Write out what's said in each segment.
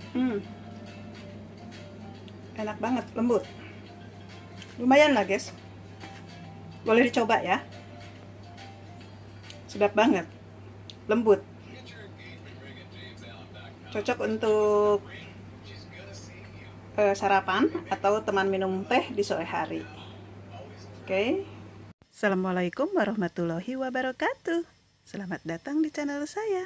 Enak banget, lembut. Lumayan lah guys, boleh dicoba ya. Sedap banget, lembut, cocok untuk sarapan atau teman minum teh di sore hari. Oke. Assalamualaikum warahmatullahi wabarakatuh. Selamat datang di channel saya.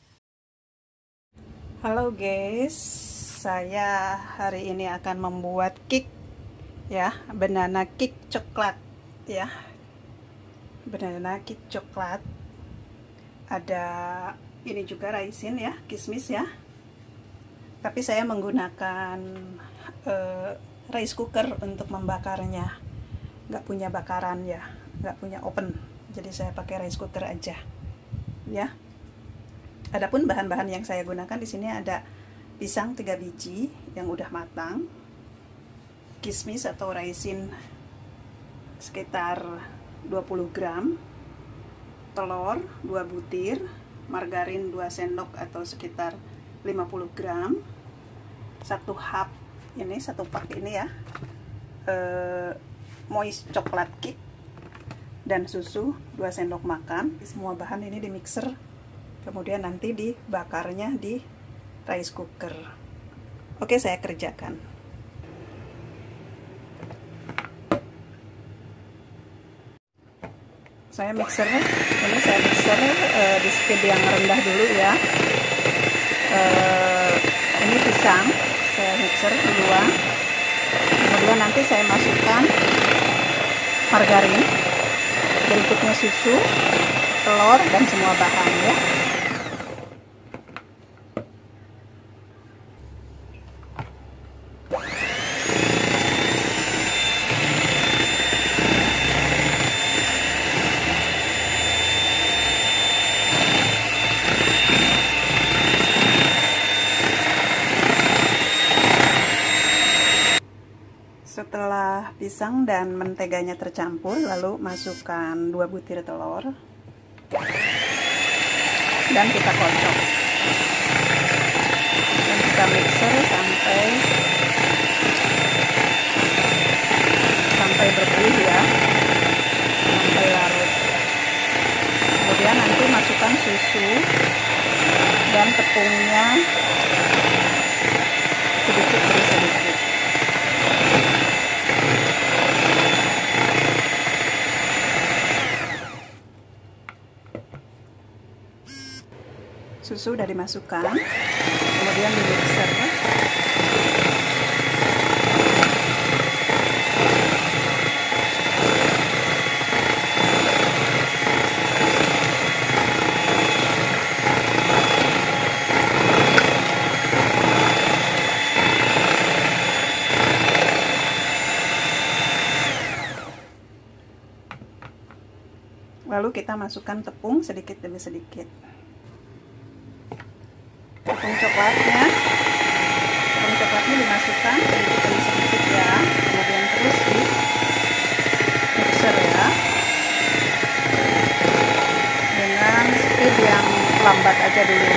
Halo guys, saya hari ini akan membuat cake ya, banana cake coklat ya. Banana cake coklat. Ada ini juga raisin ya, kismis ya. Tapi saya menggunakan rice cooker untuk membakarnya. Nggak punya bakaran ya, nggak punya oven. Jadi saya pakai rice cooker aja. Ya. Adapun bahan-bahan yang saya gunakan di sini ada pisang 3 biji yang udah matang, kismis atau raisin sekitar 20 gram, telur 2 butir, margarin 2 sendok atau sekitar 50 gram, 1 cup ini, 1 pak ini ya, moist coklat cake, dan susu 2 sendok makan. Semua bahan ini di mixer, kemudian nanti dibakarnya di rice cooker. Oke, saya kerjakan. Saya mixer di speed yang rendah dulu ya. Ini pisang saya mixer duluan, kemudian nanti saya masukkan margarin, berikutnya susu, telur, dan semua bahan ya. Setelah pisang dan menteganya tercampur, lalu masukkan 2 butir telur dan kita kocok dan kita mixer sampai berbuih ya, sampai larut. Kemudian nanti masukkan susu dan tepungnya sedikit demi sedikit. Susu sudah dimasukkan, kemudian di mixer. Lalu kita masukkan tepung sedikit demi sedikit. Tepung coklatnya dimasukkan sedikit demi sedikit ya, kemudian terus di mixer ya, dengan speed yang lambat aja dulu.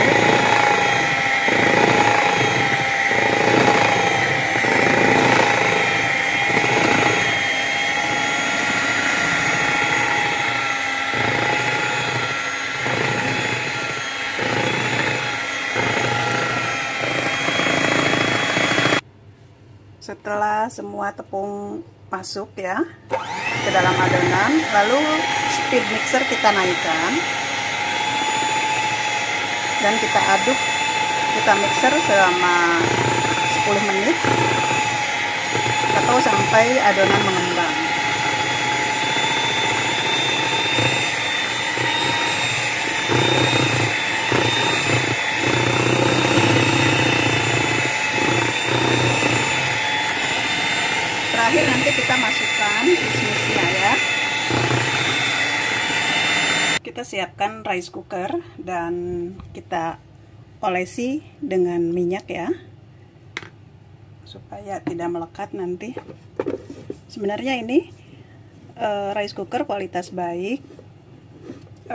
Setelah semua tepung masuk ya ke dalam adonan, lalu speed mixer kita naikkan dan kita aduk, kita mixer selama 10 menit atau sampai adonan mengembang. Terakhir nanti kita masukkan kismisnya ya. Kita siapkan rice cooker dan kita olesi dengan minyak ya, supaya tidak melekat nanti. Sebenarnya ini rice cooker kualitas baik,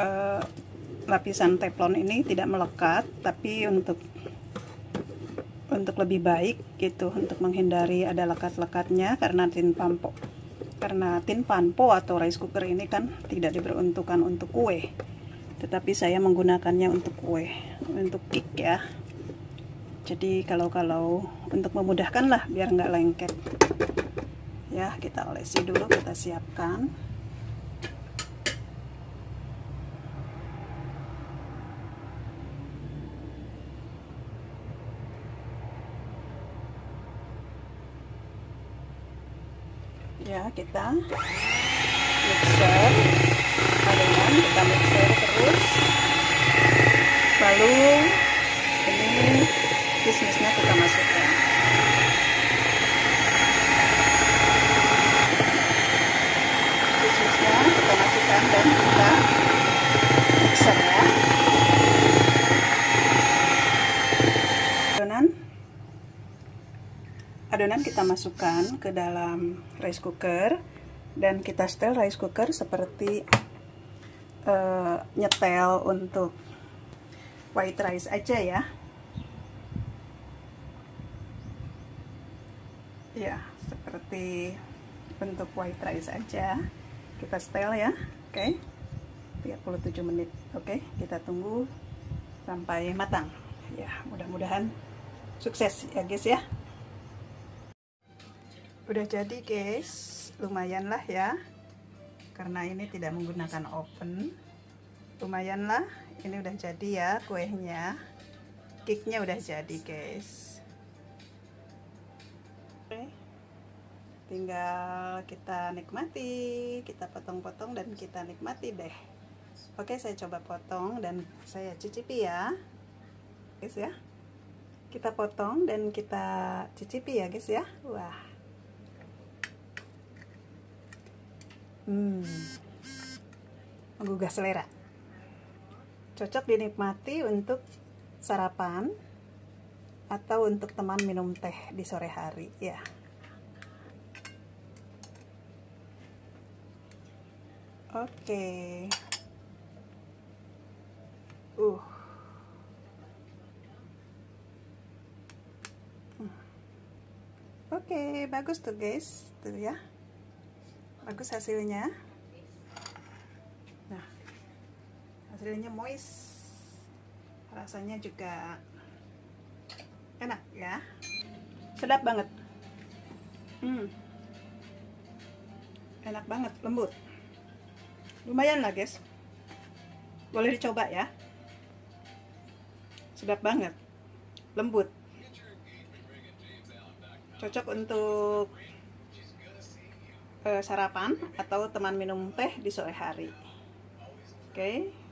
lapisan teflon ini tidak melekat, tapi untuk untuk lebih baik gitu, untuk menghindari ada lekat-lekatnya, karena tin panpo atau rice cooker ini kan tidak diperuntukkan untuk kue, tetapi saya menggunakannya untuk kue, untuk cake ya. Jadi kalau untuk memudahkan lah biar nggak lengket ya, kita olesi dulu, kita siapkan. Ya, kita mixer adonan, kita mixer terus, lalu ini kismisnya kita masukkan. Kismisnya kita masukkan dan kita mixer ya. Adonan kita masukkan ke dalam rice cooker dan kita setel rice cooker seperti nyetel untuk white rice aja ya. Ya, seperti untuk white rice aja. Kita setel ya. Oke. 37 menit. Oke, kita tunggu sampai matang. Ya, mudah-mudahan sukses ya guys ya. Udah jadi guys, lumayan lah ya, karena ini tidak menggunakan oven. Lumayan lah, ini udah jadi ya kuenya, cake-nya udah jadi guys. Oke, tinggal kita nikmati, kita potong-potong dan kita nikmati deh. Oke, saya coba potong dan saya cicipi ya guys ya. Kita potong dan kita cicipi ya guys ya. Wah, menggugah selera, cocok dinikmati untuk sarapan atau untuk teman minum teh di sore hari ya. Oke. Oke, bagus tuh guys, tuh ya. Bagus hasilnya. Nah, hasilnya moist, rasanya juga enak ya, sedap banget. Enak banget, lembut, lumayan lah guys, boleh dicoba ya. Sedap banget, lembut, cocok untuk sarapan atau teman minum teh di sore hari. Oke.